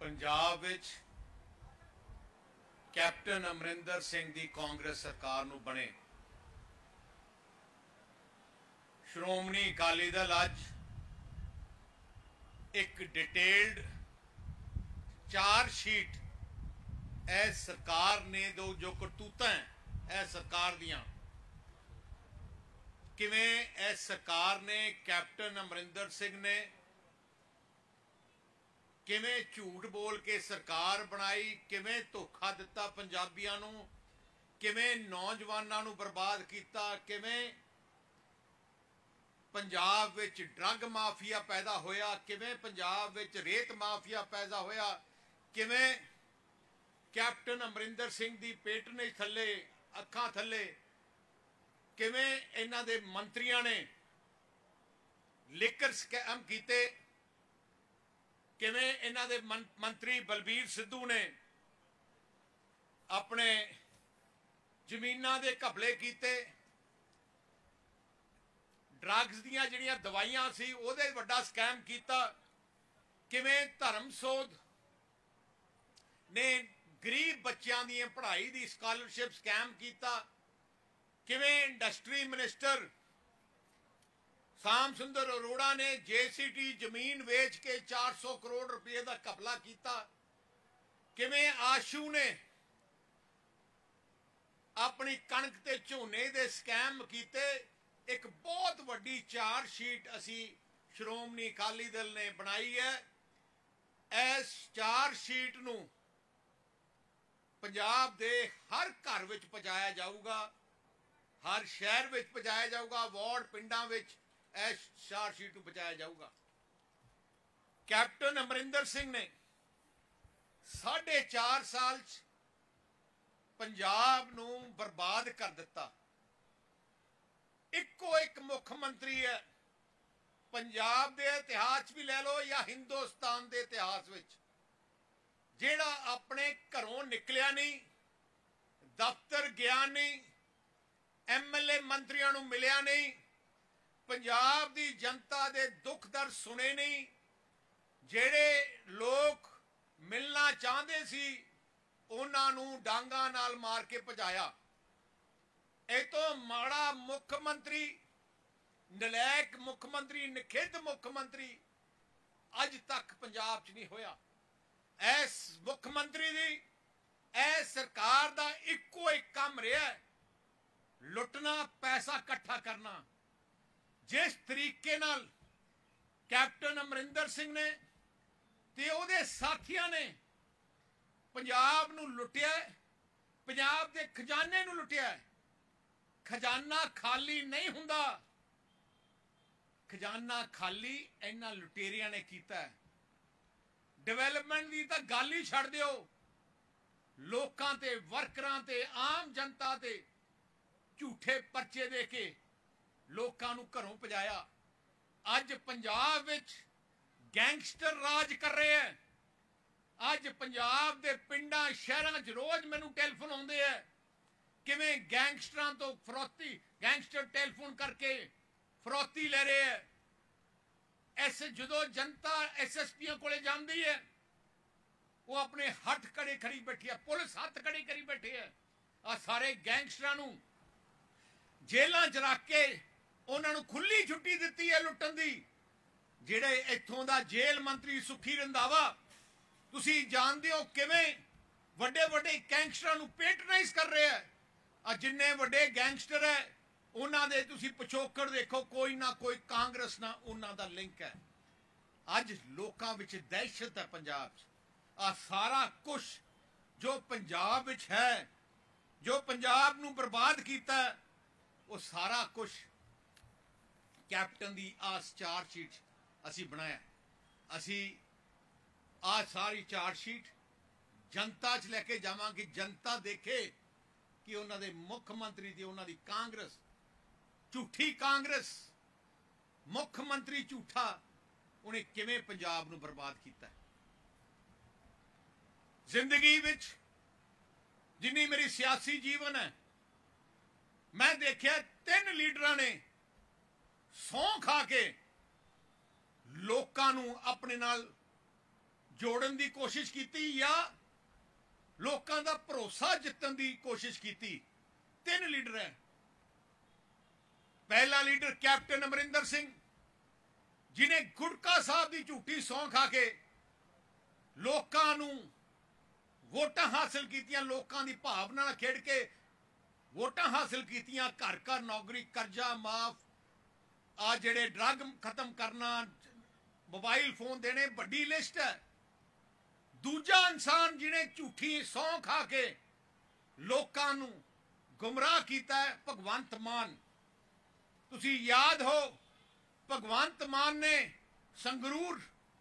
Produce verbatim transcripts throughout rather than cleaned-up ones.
पंजाब विच कैप्टन अमरिंदर सिंह दी कांग्रेस सरकार नूं बने श्रोमणी अकाली दल अज एक डिटेल्ड चार्जशीट ए सरकार ने दो जो करतूतां ए सरकार दियां किवें ए सरकार ने कैप्टन अमरिंदर सिंह ने किवें झूठ बोल के सरकार बनाई, किवें धोखा दिता पंजाबियां नूं, किवें नौजवानां नूं बर्बाद किया, किवें पंजाब विच ड्रग माफिया पैदा होया, किवें पंजाब विच रेत माफिया पैदा होया, किवें कैप्टन अमरिंदर सिंह दी पेटने थले अखां थले किवें इन्हां दे मंत्रियां ने लिकर स्कैम कीते, किवें इन्हां दे मंत्री बलबीर सिद्धू ने अपने जमीनां दे घपले कीते, ड्रग्स दियां जिहड़ियां दवाइयां सी उहदे वड्डा स्कैम कीता, किवें धर्मसोध ने गरीब बच्चों दी पढ़ाई दी स्कॉलरशिप स्कैम कीता, किवें इंडस्ट्री मिनिस्टर शाम सुंदर अरोड़ा ने जे सी टी जमीन वेच के चार सौ करोड़ रुपये का घपला किया, किवें आशू ने अपनी कणक ते झोने दे स्कैम कीते। एक बहुत वड्डी चार्जशीट असी श्रोमणी अकाली दल ने बनाई है। इस चार्जशीट नूं पंजाब दे हर घर विच पहुंचाया जाऊगा, हर शहर विच पहुंचाया जाऊगा, वार्ड पिंडां विच इस चार्जशीट नूं पहुंचाया जाऊगा। कैप्टन अमरिंदर सिंह ने साढ़े चार साल च पंजाब नूं बर्बाद कर दिता। इको एक मुख्यमंत्री है पंजाब दे इतिहास भी ले लो या हिंदुस्तान दे इतिहास विच जिहड़ा अपने घरों निकलिया नहीं, दफ्तर गया नहीं, एम एल ए मंत्रियों नूं मिलिया नहीं, पंजाब दी जनता दे दुख दर्द सुने नहीं, जेड़े लोग मिलना चाहते सी उन्हां नूं डांगा नाल मार के भजाया। ए तो माड़ा मुख्यमंत्री, नलैक मुख्यमंत्री, निखिद्ध मुख्यमंत्री अज तक पंजाब च नहीं होया। इस मुख्यमंत्री दी इस सरकार दा इको एक काम रहा लुटना, पैसा इकट्ठा करना। जिस तरीके नाल कैप्टन अमरिंदर सिंह ने ते उहदे साथियां ने पंजाब नूं लुटिया, पंजाब दे खजाने नूं लुटिया। खजाना खाली नहीं हुंदा, खजाना खाली इन्हां लुटेरियां ने कीता है। डिवेलपमेंट की तो गल ही छड़ दिओ, लोकां ते वर्करां ते आम जनता ते झूठे परचे दे के लोकां नूं घरों भजाया। अज पंजाब विच गैंगस्टर राज कर रहे हैं। अज पंजाब दे पिंडां शहरां च रोज मैनूं टैलीफोन आउंदे है किवें गैंगस्टरां तो फरौती, गैंगस्टर टैलीफोन करके फरौती ले रहे हैं। एस जो जनता एस एस पियों को जाती है वो अपने हथ खड़े खड़ी बैठी है, पुलिस हथ खड़ी करी बैठी है। आ सारे गैंगस्टरां नूं जेलों च रख के उन्होंने खुली छुट्टी दी है लुटन की। जिहड़े इत्थों दा जेल मंत्री सुखी रंधावा तुसी जानदे हो किवें वड्डे वड्डे गैंगस्टरां नूं पेट्रोनाइज कर रहे हैं। आ जिन्ने वड्डे गैंगस्टर है उन्हां दे तुसी पिछोकड़ देखो, कोई ना कोई कांग्रेस ना उन्हां दा लिंक है। अज लोकां विच दहशत है पंजाब च। आ सारा कुछ जो पंजाब विच है, जो पंजाब नूं बर्बाद कीता है, वो सारा कुछ कैप्टन दी आस चार्जशीट असी बनाया। असी आ सारी चार्जशीट जनता च लैके जावांगे, जनता देखे कि उन्हां दे मुख्यमंत्री दी उन्हां दी कांग्रेस झूठी कांग्रेस, मुख्यमंत्री झूठा, उन्हें किवें पंजाब नूं बर्बाद कीता। जिंदगी विच जिन्नी मेरी सियासी जीवन है मैं देखिया तीन लीडरां ने सौं खा के लोकां नूं अपने नाल जोड़न की कोशिश की या लोगों का भरोसा जितन की कोशिश की। तीन लीडर है। पहला लीडर कैप्टन अमरिंदर सिंह जिन्हें गुटका साहब की झूठी सौं खा के लोगों नूं वोटां हासिल कीतियां, लोगों की भावना खेड़ के वोटां हासिल कीतियां, घर घर नौकरी, कर्जा माफ, आ जेड़े ड्रग खत्म करना, मोबाइल फोन देने, बड़ी लिस्ट है। दूजा इंसान जिन्हें झूठी सौं खा के लोगों नूं गुमराह किया है भगवंत मान। तुसी याद हो भगवंत मान ने संगरूर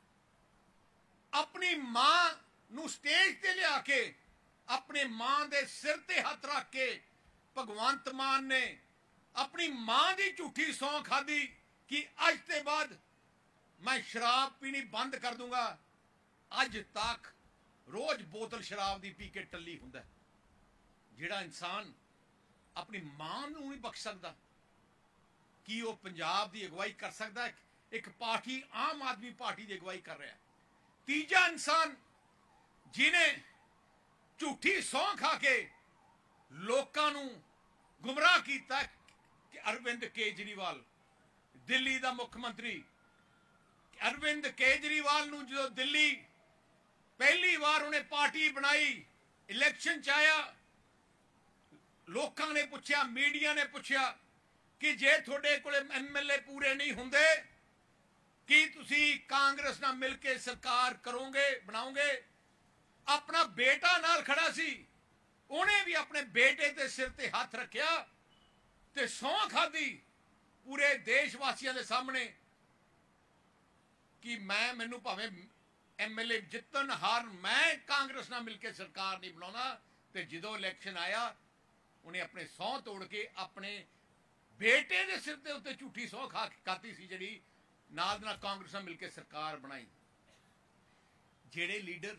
अपनी मां नूं स्टेज ते लिया के अपने मां दे सिर ते हथ रख के भगवंत मान ने अपनी मां की झूठी सौं खाधी कि अज के बाद मैं शराब पीनी बंद कर दूंगा। अज तक रोज बोतल शराब की पी के टली हुंदा। जिहड़ा इंसान अपनी मां नूं नहीं बख्श सकता कि वह पंजाब की अगवाई कर सकता है। एक पार्टी आम आदमी पार्टी की अगवाई कर रहा है। तीजा इंसान जिन्हें झूठी सौं खा के लोगों नूं गुमराह किया कि अरविंद केजरीवाल दिल्ली का मुख्यमंत्री। अरविंद केजरीवाल नूं जो दिल्ली पहली बार उन्हें पार्टी बनाई, इलेक्शन च आया, लोगों ने पूछा, मीडिया ने पूछा कि जे थोड़े कोले एम एल ए पूरे नहीं होंगे कि तुसी कांग्रेस नाल मिल के सरकार करोगे, बनाओगे। अपना बेटा नाल खड़ा सी, उन्हें भी अपने बेटे के सिर ते हाथ रखिया ते सौं खाधी पूरे देशवासियों के सामने कि मैं मैनू भावें एम एल ए जितन हार, मैं कांग्रेस नाल मिलकर सरकार नहीं बनाना। तो जो इलेक्शन आया उन्हें अपने सौं तोड़ के अपने बेटे के सिर के उत्ते झूठी सौं खा खाती सी, जी नाल नाल कांग्रेस नाल मिलकर सरकार बनाई। जेड़े लीडर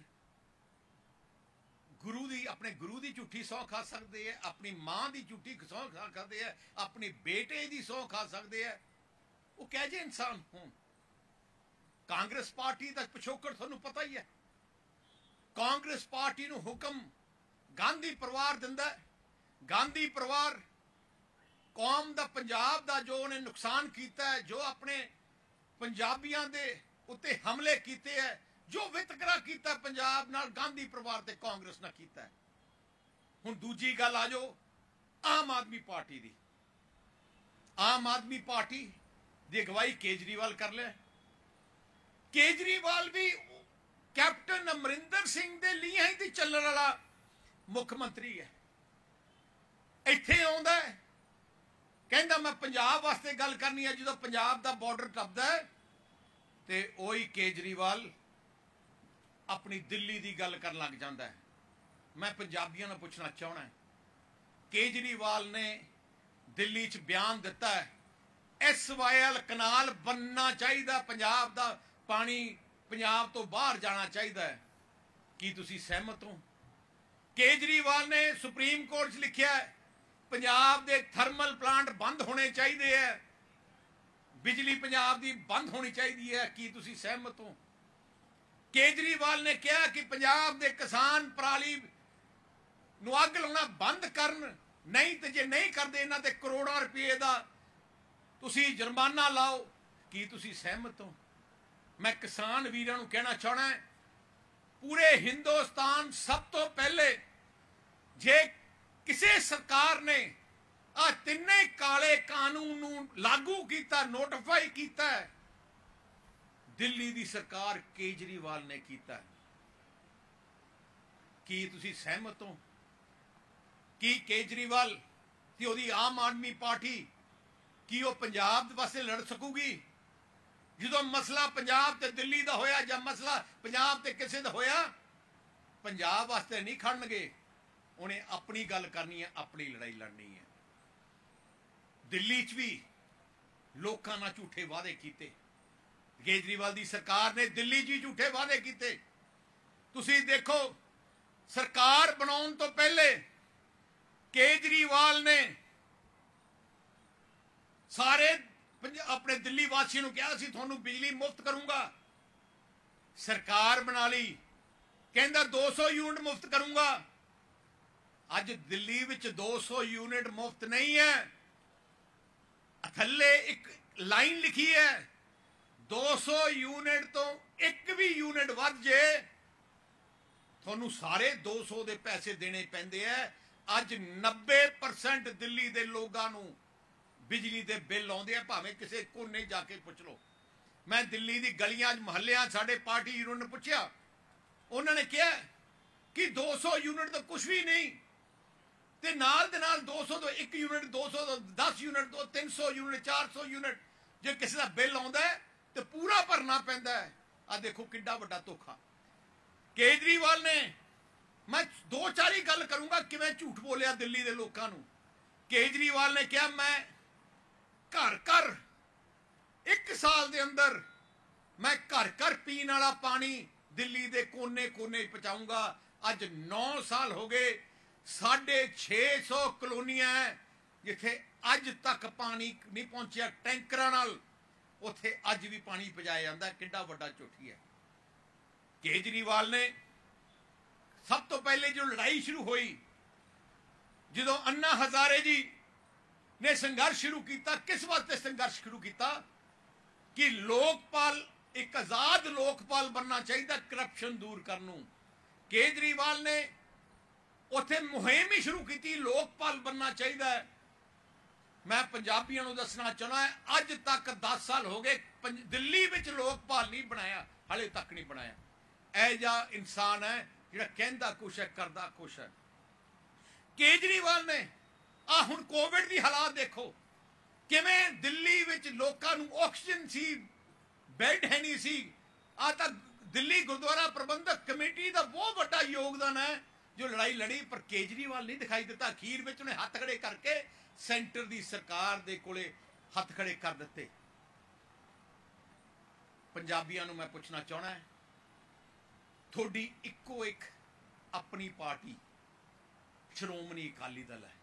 गुरु दी अपने गुरु की झूठी सौं खा सकते हैं, अपनी मां की झूठी सौं खा सकते हैं, अपनी बेटे की सौं खा सकते हैं, वो कह जे इंसान हों। कांग्रेस पार्टी का पिछोकड़ थानू पता ही है। कांग्रेस पार्टी नू हुक्म गांधी परिवार दिंदा है। गांधी परिवार कौम दा पंजाब दा जो उन्हें नुकसान किया है, जो अपने पंजाबियों के उत्ते हमले किए है, जो वितकरा किया पंजाब नाल गांधी परिवार ते कांग्रेस ने किया है। हुण दूजी गल आ जाओ आम आदमी पार्टी दी। आम आदमी पार्टी दी अगवाई केजरीवाल कर लिया। केजरीवाल भी कैप्टन अमरिंदर सिंह दे लिए ही चलने वाला मुख्यमंत्री है। इत्थे आउंदा है, कहंदा मैं पंजाब वास्ते गल करनी है। जो पंजाब दा बॉर्डर टपदा है ते ओही केजरीवाल अपनी दिल्ली दी गल कर लग जाता है। मैं पंजाबियों ने पूछना चाहना है, केजरीवाल ने दिल्ली च बयान दिता है एस वाई एल कनाल बनना चाहिए, पंजाब दा पानी पंजाब तो बाहर जाना चाहिए। की तुसी सहमत हो? केजरीवाल ने सुप्रीम कोर्ट च लिखिया है पंजाब दे थर्मल प्लांट बंद होने चाहिए है, बिजली पंजाब दी बंद होनी चाहिए है। की तुसी सहमत हो? केजरीवाल ने कहा कि पंजाब दे किसान पराली नूं अग लाउणा बंद करन, नहीं तो जे नहीं करते इन्हां ते करोड़ां रुपये दा तुसी जुर्माना लाओ। की तुसी सहमत हो? मैं किसान वीरां नूं कहना चाहना है, पूरे हिंदुस्तान सब तो पहले जे किसी सरकार ने आ तिन्ने काले कानून नूं लागू किया, नोटिफाई किया है, दिल्ली दी सरकार केजरीवाल ने किया। की तुसी सहमत हो कि केजरीवाल की ओदी आम आदमी पार्टी की वो पंजाब वास्ते लड़ सकूगी? जो मसला पंजाब ते दिल्ली दा होया या मसला पंजाब ते किसी दा होया, पंजाब वास्ते नहीं खड़नगे। उन्हें अपनी गल करनी है, अपनी लड़ाई लड़नी है। दिल्ली च भी लोगों ने झूठे वादे किए। केजरीवाल दी सरकार ने दिल्ली च झूठे वादे किए। तुसी देखो सरकार बनाने तो पहले केजरीवाल ने सारे अपने दिल्ली वासियों को कहा सी थानू बिजली मुफ्त करूंगा, सरकार बना ली, कहंदा दो सौ यूनिट मुफ्त करूंगा। अज दिल्ली विच दो सौ यूनिट मुफ्त नहीं है, थल्ले एक लाइन लिखी है, दो सौ यूनिट तो एक भी यूनिट वध जे थोनू सारे दो सौ दे पैसे देने पैंदे है। अज नब्बे परसेंट दिल्ली दे लोगां नू बिजली दे बिल आउंदे आ, भावें किसे कोने जाके पुछ लो। मैं दिल्ली दी गलियां महल्लियां साडे पार्टी यूनिट ने पुछया, उन्होंने कहा कि दो सौ यूनिट तो कुछ भी नहीं, ते नाल दे नाल दो सौ तो एक यूनिट, दो सौ तो दस यूनिट, दो तीन सौ यूनिट, चार सौ यूनिट जे किसी का बिल आउंदा है तो पूरा भरना पैंदा है। आ देखो किड्डा वड्डा धोखा। केजरीवाल ने, मैं दो चार ही गल करूंगा किवें झूठ बोलिया दिल्ली दे लोकां नूं। केजरीवाल ने कहा मैं घर घर एक साल दे अंदर मैं घर घर पीने वाला पानी दिल्ली दे कोने कोने पहुंचाऊंगा। अज नौ साल हो गए, साढ़े छे सौ कलोनियां है जिथे अज तक पानी नहीं पहुंचया टैंकरां नाल, उथे अज भी पानी पहुंचाया जाता। किड्डा वड्डा झूठी है। केजरीवाल ने सब तो पहले जो लड़ाई शुरू हुई, जो अन्ना हजारे जी ने संघर्ष शुरू किया, किस वास्ते संघर्ष शुरू किया कि लोकपाल, एक आजाद लोकपाल बनना चाहिए, करप्शन दूर करनू। केजरीवाल ने उथे मुहिम ही शुरू की, लोकपाल बनना चाहिए। मैं पंजाबियों को दसना चाहना है, अज तक दस साल हो गए दिल्ली में लोकपाल नहीं बनाया, हाले तक नहीं बनाया। ऐ जा इंसान है जिहड़ा कहंदा कुछ है करदा कुछ है। केजरीवाल ने आ हुण कोविड की हालात देखो, किवें दिल्ली विच लोकां नूं ऑक्सीजन सी, बैड है नहीं सी। आ तां दिल्ली गुरुद्वारा प्रबंधक कमेटी का बहुत बड़ा योगदान है जो लड़ाई लड़ी, पर केजरीवाल नहीं दिखाई दिता। अखीर में उन्हें हथ खड़े करके सेंटर की सरकार दे कोले हथ खड़े कर दिते। पंजाबियों मैं पूछना चाहना है, थोड़ी इको एक अपनी पार्टी श्रोमणी अकाली दल है।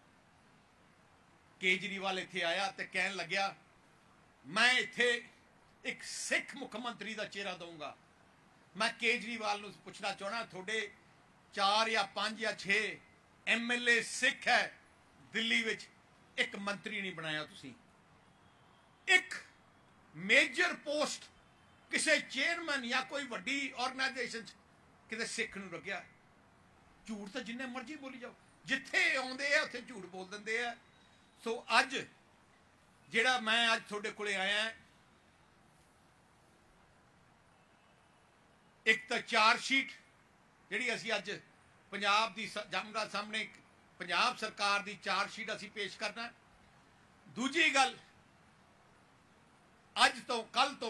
केजरीवाल इत्थे आया तो कहन लग्या मैं इत्थे एक सिख मुख्यमंत्री का चेहरा दूंगा। मैं केजरीवाल नूं पूछना चाहना, थोड़े चार या पांच या छे एम एल ए सिख है दिल्ली विच, एक मंत्री नहीं बनाया तुसी। एक मेजर पोस्ट किसी चेयरमैन या कोई वड्डी ऑर्गेनाइजेशन किसी सिख नूं लग्या। झूठ तो जिन्ने मर्जी बोली जाओ, जिथे आउंदे आ उत्थे झूठ बोल दिंदे आ। सो अज जिहड़ा मैं अज तुहाडे कोले आया, एक तो चार्जशीट जिहड़ी असीं अज पंजाब दी जमदा सामने पंजाब सरकार दी चार्जशीट असीं पेश करना। दूजी गल, अज तो कल तो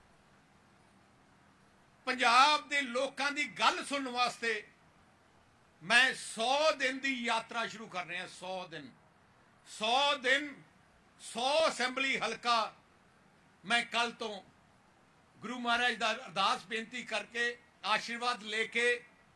पंजाब दे लोकां दी गल सुनने वास्ते मैं सौ दिन की यात्रा शुरू कर रहा। सौ दिन सौ दिन सौ असैंबली हलका मैं कल तो गुरु महाराज का अरदास बेनती करके आशीर्वाद लेके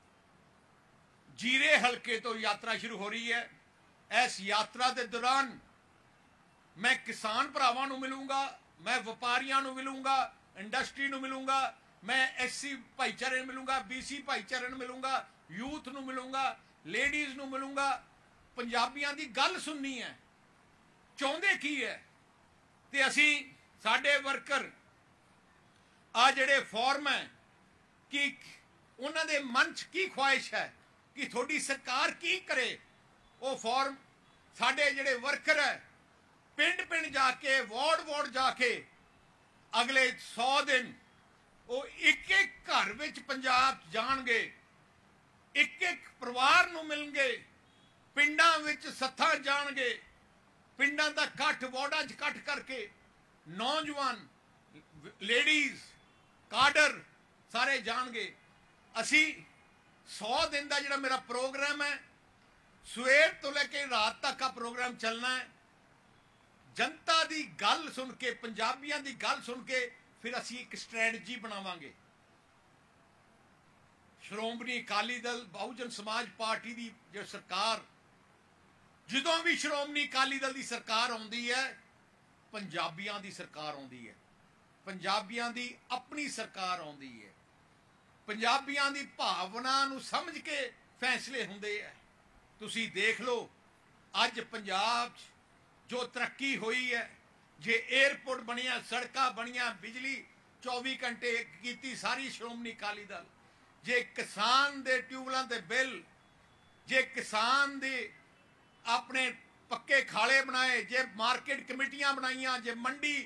जीरे हलके तो यात्रा शुरू हो रही है। इस यात्रा के दौरान मैं किसान भरावां नूं मिलूंगा, मैं व्यापारियों नूं मिलूंगा, इंडस्ट्री नूं मिलूंगा, मैं एस सी भाईचारे मिलूंगा, बी सी भाईचारे मिलूंगा, यूथ नूं मिलूंगा, लेडीज़ नूं मिलूंगा। पंजाबियों की गल सुननी है, चाहुंदे की है, ते असीं साडे वर्कर आ जिहड़े फॉर्म है कि उन्हां दे मन च की ख्वाहिश है कि थोड़ी सरकार की करे। वो फॉर्म साडे जिहड़े वर्कर है पिंड पिंड जाके, वार्ड वार्ड जाके अगले सौ दिन वो एक एक घर विच पंजाब जाणगे, एक एक परिवार नूं मिलणगे, पिंडां विच सत्थां जाणगे, पिंडां दा कट्ठ वार्डां च कट्ठ करके नौजवान, लेडीज़, काडर सारे जाणगे। असी सौ दिन का जिहड़ा मेरा प्रोग्राम है, सवेर तो लेके रात तक का प्रोग्राम चलना है। जनता की गल सुन के, पंजाबियों की गल सुन के फिर असी एक स्ट्रैटजी बनावांगे। श्रोमणी अकाली दल, बहुजन समाज पार्टी की जो सरकार, जदों भी श्रोमणी अकाली दल की सरकार आउंदी है, पंजाबियों की सरकार आउंदी है, पंजाबियों की अपनी सरकार आउंदी है। ਪੰਜਾਬੀਆਂ ਦੀ ਭਾਵਨਾ ਨੂੰ ਸਮਝ ਕੇ ਫੈਸਲੇ ਹੁੰਦੇ ਹੈ। ਤੁਸੀਂ ਦੇਖ ਲਓ ਅੱਜ ਪੰਜਾਬ 'ਚ ਜੋ ਤਰੱਕੀ ਹੋਈ ਹੈ, ਜੇ 에ਅਰਪੋਰਟ ਬਣਿਆ, ਸੜਕਾਂ ਬਣੀਆਂ, ਬਿਜਲੀ ਚੌਵੀ ਘੰਟੇ ਕੀਤੀ ਸਾਰੀ ਸ਼੍ਰੋਮਣੀ ਅਕਾਲੀ ਦਲ, ਜੇ ਕਿਸਾਨ ਦੇ ਟਿਊਬਲਾਂ ਦੇ ਬਿੱਲ, ਜੇ ਕਿਸਾਨ ਦੇ ਆਪਣੇ ਪੱਕੇ ਖਾਲੇ ਬਣਾਏ, ਜੇ ਮਾਰਕੀਟ ਕਮੇਟੀਆਂ ਬਣਾਈਆਂ, ਜੇ ਮੰਡੀ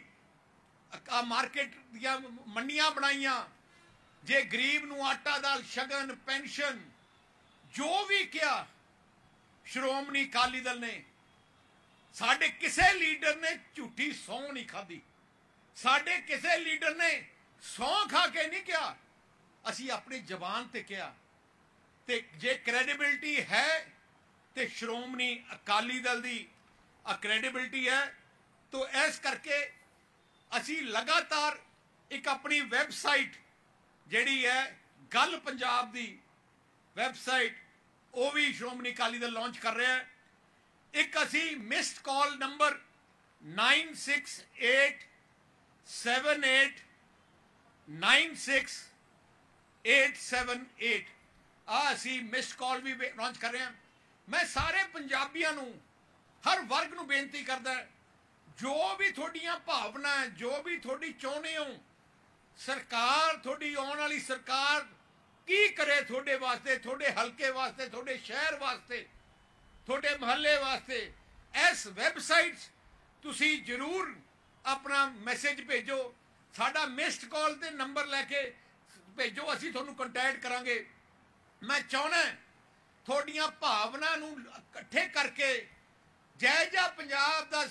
ਮਾਰਕੀਟ ਦੀਆਂ ਮੰਡੀਆਂ ਬਣਾਈਆਂ, ਜੇ ਗਰੀਬ ਨੂੰ ਆਟਾ ਦਾਲ ਸ਼ਗਨ ਪੈਨਸ਼ਨ ਜੋ ਵੀ ਕਿਹਾ ਸ਼੍ਰੋਮਣੀ ਅਕਾਲੀ ਦਲ ਨੇ। ਸਾਡੇ ਕਿਸੇ ਲੀਡਰ ਨੇ ਝੂਠੀ ਸਹੁੰ ਨਹੀਂ ਖਾਧੀ, ਸਾਡੇ ਕਿਸੇ ਲੀਡਰ ਨੇ ਸਹੁੰ ਖਾ ਕੇ ਨਹੀਂ ਕਿਹਾ, ਅਸੀਂ ਆਪਣੀ ਜ਼ਬਾਨ ਤੇ ਕਿਹਾ। ਤੇ ਜੇ ਕ੍ਰੈਡੀਬਿਲਿਟੀ ਹੈ ਤੇ ਸ਼੍ਰੋਮਣੀ ਅਕਾਲੀ ਦਲ ਦੀ ਆ ਕ੍ਰੈਡੀਬਿਲਿਟੀ ਹੈ। तो इस करके असी लगातार एक अपनी वैबसाइट जिहड़ी है गल पंजाब दी वैबसाइट वो भी श्रोमणी अकाली दल लॉन्च कर रहा है। एक असी missed call number nine six eight seven eight nine six eight seven eight आ असी मिस्ड कॉल भी लॉन्च कर रहे हैं। मैं सारे पंजाबियों नूं हर वर्ग नूं बेनती करदा जो भी थोड़ियां भावना है जो भी थोड़ी चाहुंदे हो सरकार थोड़ी आने वाली सरकार की करे थोड़े वास्ते थोड़े हल्के वास्ते थोड़े शहर वास्ते थोड़े महल्ले वास्ते इस वैबसाइट तुसी जरूर अपना मैसेज भेजो। साडा मिस्ड कॉल ते नंबर लैके भेजो असी तुहानूं कंटैक्ट करांगे। मैं चाहना थोड़ियां भावना नूं इकट्ठे करके जै जा पंजाब दा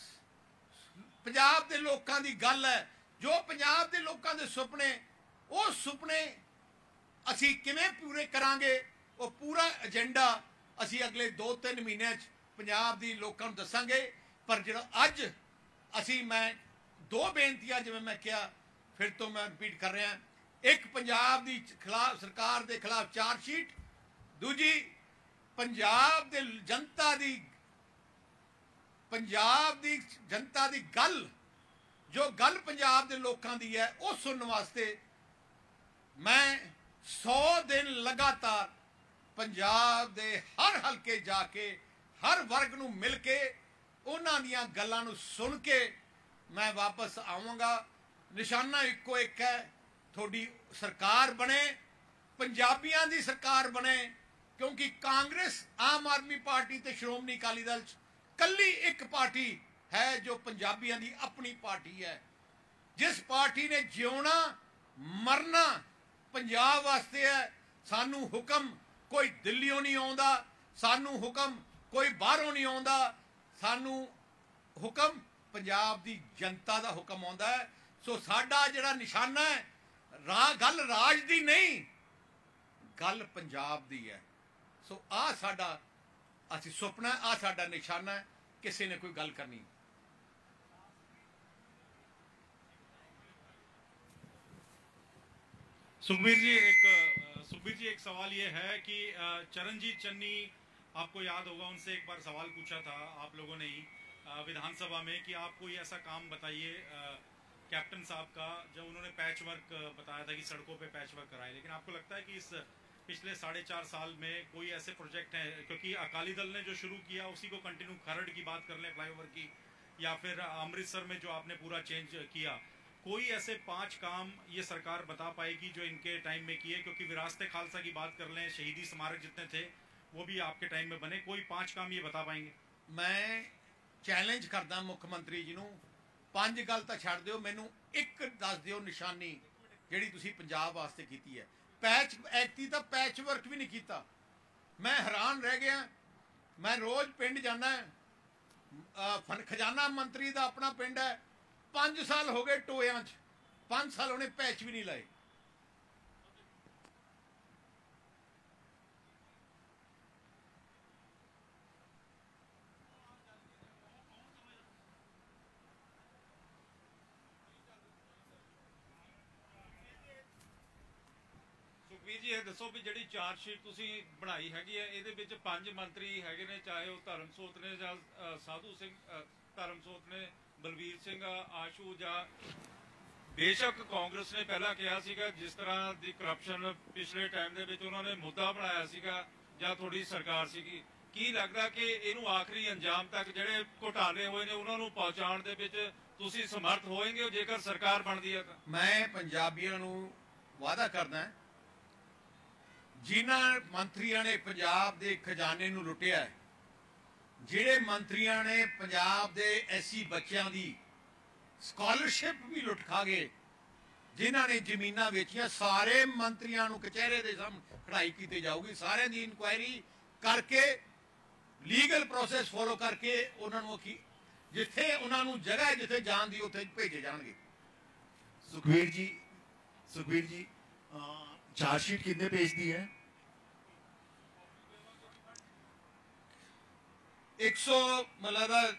पंजाब दे लोकां दी गल है जो पंजाब दे लोकां दे सुपने वो सुपने असी किवें पूरे करांगे वो पूरा एजेंडा असी अगले दो तीन महीने पंजाब दी लोकां नूं दसांगे। पर जिहड़ा अज असी मैं दो बेनतियां जिवें मैं कहा फिर तो मैं रिपीट कर रहा एक पंजाब दी खिलाफ सरकार दे खिलाफ चार्जशीट दूजी पंजाब दे जनता दी पंजाब दी जनता दी गल जो गल पंजाब दे लोकां दी है वो सुनने वास्ते मैं सौ दिन लगातार पंजाब दे हर हल्के जाके हर वर्ग नूं मिल के उन्हां दियां गल्लां नूं सुन के मैं वापस आवांगा। निशाना इक्को एक है थोड़ी सरकार बने पंजाबियां दी सरकार बने क्योंकि कांग्रेस आम आदमी पार्टी ते श्रोमणी अकाली दल कली एक पार्टी है जो पंजाबियों की अपनी पार्टी है जिस पार्टी ने जिउना मरना पंजाब वास्ते है। सानू हुक्म कोई दिल्लियों नहीं आउंदा सानू हुक्म कोई बाहरों नहीं आउंदा सानू हुक्म पंजाब की जनता का हुक्म आउंदा है। सो साडा जिहड़ा निशाना है रा गल राज दी नहीं गल पंजाब दी है। सो आ साडा असी सुपना आ साडा निशाना है किसी ने कोई गल करनी। सुखबीर जी एक सुखबीर जी एक सवाल ये है कि चरणजीत चन्नी आपको याद होगा उनसे एक बार सवाल पूछा था आप लोगों ने ही विधानसभा में कि आप कोई ऐसा काम बताइए कैप्टन साहब का जब उन्होंने पैच वर्क बताया था कि सड़कों पे पैच वर्क कराए। लेकिन आपको लगता है कि इस पिछले साढ़े चार साल में कोई ऐसे प्रोजेक्ट हैं क्योंकि अकाली दल ने जो शुरू किया उसी को कंटिन्यू खरड़ की बात कर लें फ्लाईओवर की या फिर अमृतसर में जो आपने पूरा चेंज किया कोई ऐसे पांच काम ये सरकार बता पाएगी जो इनके टाइम में किए क्योंकि विरासत खालसा की बात कर लें शहीदी स्मारक जितने थे वो भी आपके टाइम में बने कोई पांच काम ये बता पाएंगे। मैं चैलेंज करदा मुख्यमंत्री जी नूं पांच गल तां छड्ड दिओ मैनूं एक दस दिओ निशानी जिहड़ी तुसीं पंजाब वास्ते कीती है। पैच एक्टी तो पैच वर्क भी नहीं किया। मैं हैरान रह गया मैं रोज पिंड जाना खजाना मंत्री का अपना पिंड है पांच साल हो गए टोया च पांच साल उन्हें पैच भी नहीं लाए। सुखबीर जी ये दसो भी जी चार्जशीट तुसी बनाई हैगी है ये विच पंज मंत्री हैगे ने चाहे वो धर्मसोत ने या साधु सिंह धर्मसोत ने बलवीर सिंह आशू या ਬੇਸ਼ੱਕ ਕਾਂਗਰਸ ਨੇ ਪਹਿਲਾਂ ਕਿਹਾ ਸੀਗਾ ਜਿਸ ਤਰ੍ਹਾਂ ਦੀ ਕਰਪਸ਼ਨ ਪਿਛਲੇ ਟਾਈਮ ਦੇ ਵਿੱਚ ਉਹਨਾਂ ਨੇ ਮੁੱਦਾ ਬਣਾਇਆ ਸੀਗਾ ਜਾਂ ਤੁਹਾਡੀ ਸਰਕਾਰ ਸੀਗੀ, ਕੀ ਲੱਗਦਾ ਕਿ ਇਹਨੂੰ ਆਖਰੀ ਅੰਜਾਮ ਤੱਕ ਜਿਹੜੇ ਘੁਟਾਲੇ ਹੋਏ ਨੇ ਉਹਨਾਂ ਨੂੰ ਪਹੁੰਚਾਉਣ ਦੇ ਵਿੱਚ ਤੁਸੀਂ ਸਮਰਥ ਹੋਏਗੇ ਜੇਕਰ ਸਰਕਾਰ ਬਣਦੀ ਹੈ ਤਾਂ? ਮੈਂ ਪੰਜਾਬੀਆਂ ਨੂੰ ਵਾਅਦਾ ਕਰਦਾ, ਜਿਨ੍ਹਾਂ ਮੰਤਰੀਆਂ ਨੇ ਪੰਜਾਬ ਦੇ ਖਜ਼ਾਨੇ ਨੂੰ ਲੁੱਟਿਆ, ਜਿਹੜੇ ਮੰਤਰੀਆਂ ਨੇ ਪੰਜਾਬ ਦੇ ਐਸੀ ਬੱਚਿਆਂ ਦੀ ਸਕਾਲਰਸ਼ਿਪ ਵੀ ਲੁੱਟ ਖਾ ਗਏ, ਜਿਨ੍ਹਾਂ ਨੇ ਜ਼ਮੀਨਾਂ ਵੇਚੀਆਂ, ਸਾਰੇ ਮੰਤਰੀਆਂ ਨੂੰ ਕਚਹਿਰੇ ਦੇ ਸਾਹਮਣੇ ਖੜਾਈ ਕੀਤੀ ਜਾਊਗੀ। ਸਾਰਿਆਂ ਦੀ ਇਨਕੁਆਇਰੀ ਕਰਕੇ ਲੀਗਲ ਪ੍ਰੋਸੈਸ ਫੋਲੋ ਕਰਕੇ ਉਹਨਾਂ ਨੂੰ ਜਿੱਥੇ ਉਹਨਾਂ ਨੂੰ ਜਗ੍ਹਾ ਹੈ ਜਿੱਥੇ ਜਾਣ ਦੀ ਉੱਥੇ ਭੇਜੇ ਜਾਣਗੇ। सुखबीर जी सुखबीर जी चार्जशीट कितने पेज दी है? एक सौ मतलब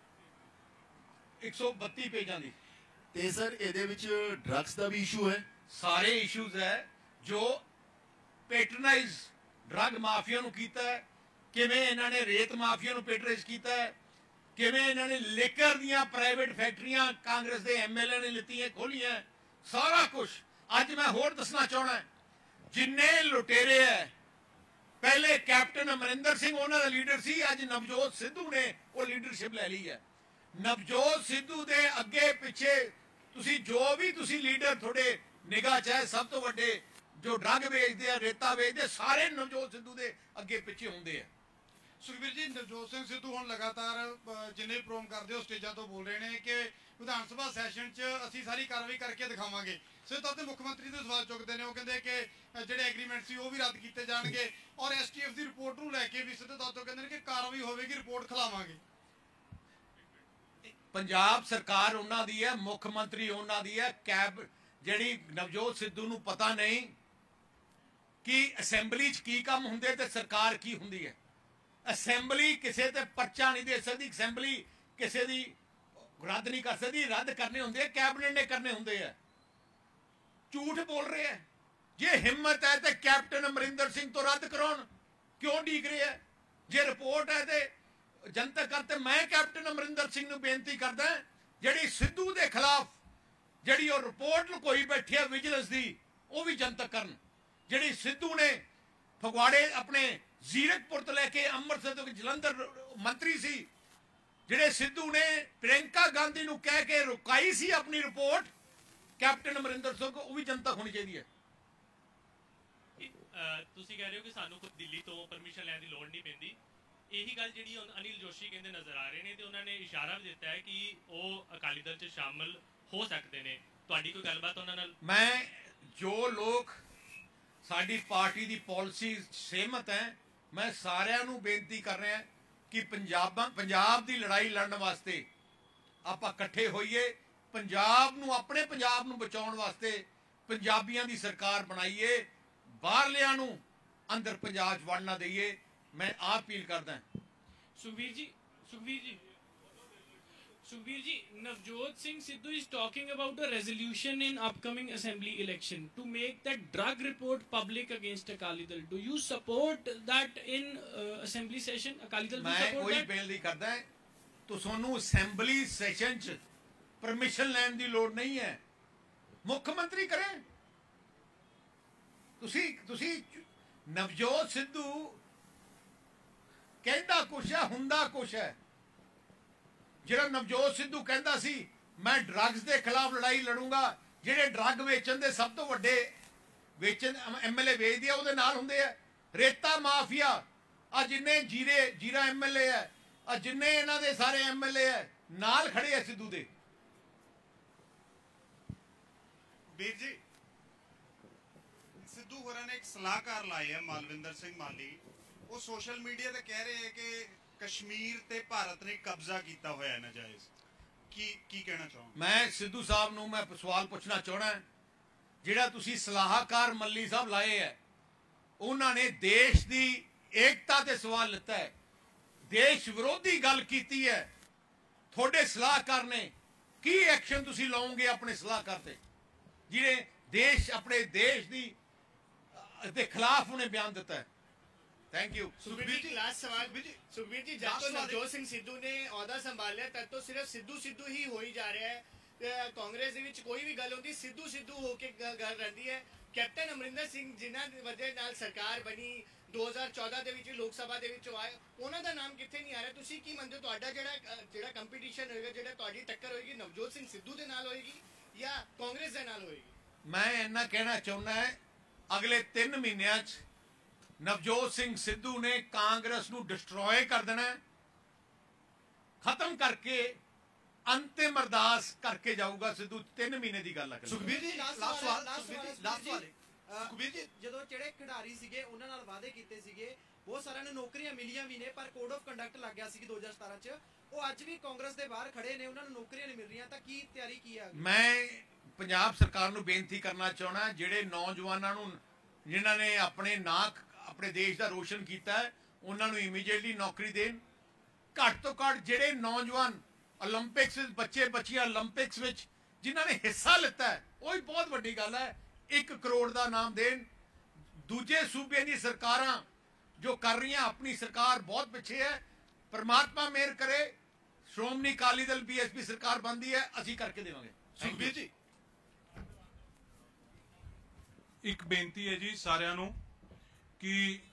एक सौ बत्ती पेजा दी। ते सर ਇਹਦੇ ਵਿੱਚ ਡਰੱਗਸ ਦਾ ਵੀ ਇਸ਼ੂ ਹੈ? ਸਾਰੇ ਇਸ਼ੂਜ਼ ਹੈ ਜੋ ਪੈਟਰਨਾਈਜ਼ ਡਰੱਗ ਮਾਫੀਆ ਨੂੰ ਕੀਤਾ ਹੈ, ਕਿਵੇਂ ਇਹਨਾਂ ਨੇ ਰੇਤ ਮਾਫੀਆ ਨੂੰ ਪੈਟਰਨਾਈਜ਼ ਕੀਤਾ ਹੈ, ਕਿਵੇਂ ਇਹਨਾਂ ਨੇ ਲਿਕਰ ਦੀਆਂ ਪ੍ਰਾਈਵੇਟ ਫੈਕਟਰੀਆਂ ਕਾਂਗਰਸ ਦੇ ਐਮਐਲਏ ਨੇ ਲਿੱਤੀਆਂ ਖੋਲੀਆਂ, ਸਾਰਾ ਕੁਝ। ਅੱਜ ਮੈਂ ਹੋਰ ਦੱਸਣਾ ਚਾਹਣਾ, ਜਿੰਨੇ ਲੁਟੇਰੇ ਹੈ, ਪਹਿਲੇ ਕੈਪਟਨ ਅਮਰਿੰਦਰ ਸਿੰਘ ਉਹਨਾਂ ਦਾ ਲੀਡਰ ਸੀ, ਅੱਜ ਨਵਜੋਤ ਸਿੱਧੂ ਨੇ ਉਹ ਲੀਡਰਸ਼ਿਪ ਲੈ ਲਈ ਹੈ। ਨਵਜੋਤ ਸਿੱਧੂ ਦੇ ਅੱਗੇ ਪਿੱਛੇ ਤੁਸੀਂ ਜੋ ਵੀ ਤੁਸੀਂ ਲੀਡਰ ਤੁਹਾਡੇ ਨਿਗਾਹ ਚ ਹੈ, ਸਭ ਤੋਂ ਵੱਡੇ ਜੋ ਡਰੱਗ ਵੇਚਦੇ ਆ, ਰੇਤਾ ਵੇਚਦੇ, ਸਾਰੇ ਨਵਜੋਤ ਸਿੱਧੂ ਦੇ ਅੱਗੇ ਪਿੱਛੇ ਹੁੰਦੇ ਆ। ਸੁਖਬੀਰ ਜੀ, ਨਵਜੋਤ ਸਿੰਘ ਸਿੱਧੂ ਹੁਣ ਲਗਾਤਾਰ ਜਿੰਨੇ ਪ੍ਰੋਗਰਾਮ ਕਰਦੇ ਹੋ ਸਟੇਜਾਂ ਤੋਂ ਬੋਲ ਰਹੇ ਨੇ ਕਿ ਵਿਧਾਨ ਸਭਾ ਸੈਸ਼ਨ 'ਚ ਅਸੀਂ ਸਾਰੀ ਕਾਰਵਾਈ ਕਰਕੇ ਦਿਖਾਵਾਂਗੇ। ਸਿੱਧੇ ਤੌਰ ਤੇ ਮੁੱਖ ਮੰਤਰੀ ਦੇ ਸਵਾਲ ਚੁੱਕਦੇ ਨੇ, ਉਹ ਕਹਿੰਦੇ ਕਿ ਜਿਹੜੇ ਐਗਰੀਮੈਂਟ ਸੀ ਉਹ ਵੀ ਰੱਦ ਕੀਤੇ ਜਾਣਗੇ ਔਰ ਐਸਟੀਐਫ ਦੀ ਰਿਪੋਰਟ ਨੂੰ ਲੈ ਕੇ ਵੀ ਸਿੱਧੇ ਤੌਰ ਤੇ ਕਹਿੰਦੇ ਨੇ ਕਿ ਕਾਰਵਾਈ ਹੋਵੇਗੀ, ਰਿਪੋਰਟ ਖਿਲਾਵਾਂਗੇ। ਪੰਜਾਬ ਸਰਕਾਰ ਉਹਨਾਂ ਦੀ ਹੈ, ਮੁੱਖ ਮੰਤਰੀ ਉਹਨਾਂ ਦੀ ਹੈ। ਕੈਬ ਜਿਹੜੀ ਨਵਜੋਤ ਸਿੱਧੂ ਨੂੰ ਪਤਾ ਨਹੀਂ ਕਿ ਅਸੈਂਬਲੀ 'ਚ ਕੀ ਕੰਮ ਹੁੰਦੇ ਤੇ ਸਰਕਾਰ ਕੀ ਹੁੰਦੀ ਹੈ। ਅਸੈਂਬਲੀ ਕਿਸੇ ਤੇ ਪਰਚਾ ਨਹੀਂ ਦੇ ਸਕਦੀ, ਅਸੈਂਬਲੀ ਕਿਸੇ ਦੀ ਰੱਦ ਨਹੀਂ ਕਰ ਸਕਦੀ, ਰੱਦ ਕਰਨੇ ਹੁੰਦੇ ਆ ਕੈਬਨਿਟ ਨੇ ਕਰਨੇ ਹੁੰਦੇ ਆ। ਝੂਠ ਬੋਲ ਰਹੇ ਆ। ਜੇ ਹਿੰਮਤ ਹੈ ਤੇ ਕੈਪਟਨ ਅਮਰਿੰਦਰ ਸਿੰਘ ਤੋਂ ਰੱਦ ਕਰਾਉਣ, ਕਿਉਂ ਡੀਕ ਰਹੇ ਆ? ਜੇ ਰਿਪੋਰਟ ਹੈ ਤੇ ਜਨਤਕ ਕਰਤੇ। ਮੈਂ ਕੈਪਟਨ ਅਮਰਿੰਦਰ ਸਿੰਘ ਨੂੰ ਬੇਨਤੀ ਕਰਦਾ, ਜਿਹੜੀ ਸਿੱਧੂ ਦੇ ਖਿਲਾਫ ਜਿਹੜੀ ਉਹ ਰਿਪੋਰਟ ਲੁਕੋਈ ਬੈਠੀ ਹੈ ਵਿਜੀਲੈਂਸ ਦੀ, ਉਹ ਵੀ ਜਨਤਕ ਕਰਨ। ਜਿਹੜੀ ਸਿੱਧੂ ਨੇ ਫਗਵਾੜੇ ਆਪਣੇ ਜ਼ੀਰਕਪੁਰ ਤੋਂ ਲੈ ਕੇ ਅੰਮ੍ਰਿਤਸਰ ਤੱਕ ਜਲੰਧਰ ਮੰਤਰੀ ਸੀ, ਜਿਹੜੇ ਸਿੱਧੂ ਨੇ ਪ੍ਰਿयंका ਗਾਂਧੀ ਨੂੰ ਕਹਿ ਕੇ ਰੁਕਾਈ ਸੀ ਆਪਣੀ ਰਿਪੋਰਟ, ਕੈਪਟਨ ਅਮਰਿੰਦਰ ਸਿੰਘ, ਉਹ ਵੀ ਜਨਤਕ ਹੋਣੀ ਚਾਹੀਦੀ ਹੈ। ਤੁਸੀਂ ਕਹਿ ਰਹੇ ਹੋ ਕਿ ਸਾਨੂੰ ਖੁਦ ਦਿੱਲੀ ਤੋਂ ਪਰਮਿਸ਼ਨ ਲੈਣ ਦੀ ਲੋੜ ਨਹੀਂ ਪੈਂਦੀ। ਇਹੀ ਗੱਲ ਜਿਹੜੀ ਅਨਿਲ ਜੋਸ਼ੀ ਕਹਿੰਦੇ ਨਜ਼ਰ ਆ ਰਹੇ ਨੇ ਤੇ ਉਹਨਾਂ ਨੇ ਇਸ਼ਾਰਾ ਵੀ ਦਿੱਤਾ ਹੈ ਕਿ ਉਹ ਅਕਾਲੀ ਦਲ 'ਚ ਸ਼ਾਮਲ ਹੋ ਸਕਦੇ ਨੇ। ਤੁਹਾਡੀ ਕੋਈ ਗੱਲਬਾਤ ਉਹਨਾਂ ਨਾਲ? ਮੈਂ ਜੋ ਲੋਕ ਸਾਡੀ ਪਾਰਟੀ ਦੀ ਪਾਲਿਸੀ ਸਹਿਮਤ ਹੈ, ਮੈਂ ਸਾਰਿਆਂ ਨੂੰ ਬੇਨਤੀ ਕਰ ਰਿਹਾ ਕਿ ਪੰਜਾਬਾਂ ਪੰਜਾਬ ਦੀ ਲੜਾਈ ਲੜਨ ਵਾਸਤੇ ਆਪਾਂ ਇਕੱਠੇ ਹੋਈਏ, ਪੰਜਾਬ ਨੂੰ ਆਪਣੇ ਪੰਜਾਬ ਨੂੰ ਬਚਾਉਣ ਵਾਸਤੇ ਪੰਜਾਬੀਆਂ ਦੀ ਸਰਕਾਰ ਬਣਾਈਏ, ਬਾਹਰਲਿਆਂ ਨੂੰ ਅੰਦਰ ਪੰਜਾਬ 'ਚ ਵੜਨਾ ਦਈਏ। मैं आप अपील करता हूं। सुखबीर जी सुखबीर जी सुखबीर जी Navjot Singh Sidhu is talking about a resolution in upcoming assembly election to make that drug report public against Akali Dal. Do you support that in uh, assembly session? Akali Dal will support that? मैं कोई bell नहीं करता है तो Sonu assembly session च permission लेने की लोड़ नहीं है, मुख्यमंत्री करें। तुसी तुसी नवजोत सिद्धू कहता कुछ है, हुंदा कुछ है। ਜਿਹੜਾ ਨਵਜੋਤ ਸਿੱਧੂ ਕਹਿੰਦਾ ਸੀ ਮੈਂ ਡਰੱਗਸ ਦੇ ਖਿਲਾਫ ਲੜਾਈ ਲੜੂੰਗਾ, ਜਿਹੜੇ ਡਰੱਗ ਵੇਚਣ ਦੇ ਸਭ ਤੋਂ ਵੱਡੇ ਵੇਚਣ ਐਮਐਲਏ ਵੇਚਦੇ ਆ ਉਹਦੇ ਨਾਲ ਹੁੰਦੇ ਆ। ਰੇਤਾ ਮਾਫੀਆ ਆ ਜਿੰਨੇ ਜੀਰੇ ਜੀਰਾ ਐਮਐਲਏ ਹੈ, ਆ ਜਿੰਨੇ ਇਹਨਾਂ ਦੇ ਸਾਰੇ ਐਮਐਲਏ ਹੈ ਨਾਲ ਖੜੇ ਆ ਸਿੱਧੂ ਦੇ। ਵੀਰ ਜੀ, ਸਿੱਧੂ ਹੋਰਾਂ ਨੇ ਇੱਕ ਸਲਾਹਕਾਰ ਲਾਏ ਹੈ ਮਾਲਵਿੰਦਰ ਸਿੰਘ ਮਾਲੀ, ਉਹ ਸੋਸ਼ਲ ਮੀਡੀਆ ਤੇ ਕਹਿ ਰਹੇ ਹੈ ਕਿ ਕਸ਼ਮੀਰ ਤੇ ਭਾਰਤ ਨੇ ਕਬਜ਼ਾ ਕੀਤਾ ਹੋਇਆ ਹੈ ਨਾਜਾਇਜ਼। ਕੀ ਕੀ ਕਹਿਣਾ ਚਾਹੋ? ਮੈਂ ਸਿੱਧੂ ਸਾਹਿਬ ਨੂੰ ਮੈਂ ਸਵਾਲ ਪੁੱਛਣਾ ਚਾਹਣਾ, ਜਿਹੜਾ ਤੁਸੀਂ ਸਲਾਹਕਾਰ ਮੱਲੀ ਸਾਹਿਬ ਲਾਏ ਹੈ, ਉਹਨਾਂ ਨੇ ਦੇਸ਼ ਦੀ ਏਕਤਾ ਤੇ ਸਵਾਲ ਲਿੱਤਾ ਹੈ, ਦੇਸ਼ ਵਿਰੋਧੀ ਗੱਲ ਕੀਤੀ ਹੈ। ਤੁਹਾਡੇ ਸਲਾਹਕਾਰ ਨੇ ਕੀ ਐਕਸ਼ਨ ਤੁਸੀਂ ਲਾਓਗੇ ਆਪਣੇ ਸਲਾਹਕਾਰ ਤੇ, ਜਿਹੜੇ ਦੇਸ਼ ਆਪਣੇ ਦੇਸ਼ ਦੀ ਦੇ ਖਿਲਾਫ ਉਹਨੇ ਬਿਆਨ ਦਿੱਤਾ ਹੈ? Thank you. Sukhbir ji last सवाल। सुखबीर जी जब तो नवजोत सिंह सिद्धू ने औहदा संभाला तब तो सिर्फ सिद्धू सिद्धू ही हो ही जा रहा है, ਕਾਂਗਰਸ ਦੇ ਵਿੱਚ ਕੋਈ ਵੀ ਗੱਲ ਹੁੰਦੀ ਸਿੱਧੂ ਸਿੱਧੂ ਹੋ ਕੇ ਗ- ਗੱਲ ਰਹਿੰਦੀ ਹੈ। ਕੈਪਟਨ ਅਮਰਿੰਦਰ ਸਿੰਘ ਜਿਨ੍ਹਾਂ ਦੀ ਵਜ੍ਹਾ ਨਾਲ ਸਰਕਾਰ ਬਣੀ ਦੋ ਹਜ਼ਾਰ ਚੌਦਾਂ ਦੇ ਵਿੱਚ ਲੋਕ ਸਭਾ ਦੇ ਵਿੱਚ ਆਏ, ਉਹਨਾਂ ਦਾ ਨਾਮ ਕਿੱਥੇ ਨਹੀਂ ਆ ਰਿਹਾ? ਤੁਸੀਂ ਕੀ ਮੰਨਦੇ ਹੋ ਤੁਹਾਡਾ ਜਿਹੜਾ ਅ, ਜਿਹੜਾ ਕੰਪੀਟੀਸ਼ਨ ਹੋਏਗਾ, ਜਿਹੜਾ ਤੁਹਾਡੀ ਟੱਕਰ ਹੋਏਗੀ ਨਵਜੋਤ ਸਿੰਘ ਸਿੱਧੂ ਦੇ ਨਾਲ ਹੋਏਗੀ ਜਾਂ ਕਾਂਗਰਸ ਦੇ ਨਾਲ ਹੋਏਗੀ? ਮੈਂ ਇੰਨਾ ਕਹਿਣਾ ਚਾਹੁੰਦਾ ਹੈ ਅਗਲੇ ਤਿੰਨ ਮਹੀਨਿਆਂ 'ਚ ਨਵਜੋਤ ਸਿੰਘ ਸਿੱਧੂ ਨੇ ਕਾਂਗਰਸ ਨੂੰ ਡਿਸਟਰੋਏ ਕਰ ਦੇਣਾ ਹੈ, ਖਤਮ ਕਰਕੇ ਅੰਤਿਮ ਅਰਦਾਸ ਕਰਕੇ ਜਾਊਗਾ ਸਿੱਧੂ। ਤਿੰਨ ਮਹੀਨੇ ਦੀ ਗੱਲ ਹੈ। ਸੁਖਬੀਰ ਜੀ ਲਾਸਟ ਲਾਸਟ ਸਵਾਲ ਸਵਾਲ ਲਾਸਟ ਸੁਖਬੀਰ ਸਵਾਲ ਜੀ ਲਾਸਟ ਸਵਾਲ ਅਹ, ਸੁਖਬੀਰ ਜੀ ਜਦੋਂ ਜਿਹੜੇ ਖਿਡਾਰੀ ਸੀਗੇ ਉਹਨਾਂ ਨਾਲ ਵਾਅਦੇ ਕੀਤੇ ਸੀਗੇ, ਬਹੁਤ ਸਾਰਿਆਂ ਨੂੰ ਨੌਕਰੀਆਂ ਮਿਲੀਆਂ ਵੀ ਨੇ, ਪਰ ਕੋਡ ਆਫ ਕੰਡਕਟ ਲੱਗ ਗਿਆ ਸੀ ਦੋ ਹਜ਼ਾਰ ਸਤਾਰਾਂ ਚ। ਉਹ ਅੱਜ ਵੀ ਕਾਂਗਰਸ ਦੇ ਬਾਹਰ ਖੜੇ ਨੇ, ਉਹਨਾਂ ਨੂੰ ਨੌਕਰੀਆਂ ਨਹੀਂ ਮਿਲ ਰਹੀਆਂ, ਤਾਂ ਕੀ ਤਿਆਰੀ ਕੀ ਹੈ? ਮੈਂ ਪੰਜਾਬ ਸਰਕਾਰ ਨੂੰ ਬੇਨਤੀ ਕਰਨਾ ਚਾਹੁੰਦਾ ਜਿਹੜੇ ਨੌਜਵਾਨਾਂ ਨੂੰ ਜਿਨ੍ਹਾਂ ਨੇ ਆਪਣੇ ਨਾਂ ਆਪਣੇ ਦੇਸ਼ ਦਾ ਰੋਸ਼ਨ ਕੀਤਾ ਹੈ ਉਹਨਾਂ ਨੂੰ ਇਮੀਡੀਏਟਲੀ ਨੌਕਰੀ ਦੇਣ। ਘੱਟ ਤੋਂ ਘੱਟ ਜਿਹੜੇ ਨੌਜਵਾਨ 올림픽ਸ ਵਿੱਚ ਬੱਚੇ ਬੱਚੀਆਂ 올림픽ਸ ਵਿੱਚ ਜਿਨ੍ਹਾਂ ਨੇ ਹਿੱਸਾ ਲਿੱਤਾ ਹੈ ਉਹ ਹੀ ਬਹੁਤ ਵੱਡੀ ਗੱਲ ਹੈ, ਇੱਕ ਕਰੋੜ ਦਾ ਨਾਮ ਦੇਣ। ਦੂਜੇ ਸੂਬਿਆਂ ਦੀ ਸਰਕਾਰਾਂ ਜੋ ਕਰ ਰਹੀਆਂ, ਆਪਣੀ ਸਰਕਾਰ ਬਹੁਤ ਪਿੱਛੇ ਹੈ। ਪਰਮਾਤਮਾ ਮਿਹਰ ਕਰੇ, ਸ਼੍ਰੋਮਣੀ ਅਕਾਲੀ ਦਲ ਬੀਐਸਪੀ ਸਰਕਾਰ ਬਣਦੀ ਹੈ, ਅਸੀਂ ਕਰਕੇ ਦੇਵਾਂਗੇ। ਸੁਖਬੀਰ ਜੀ ਇੱਕ ਬੇਨਤੀ ਹੈ ਜੀ ਸਾਰਿਆਂ ਨੂੰ ਕਿ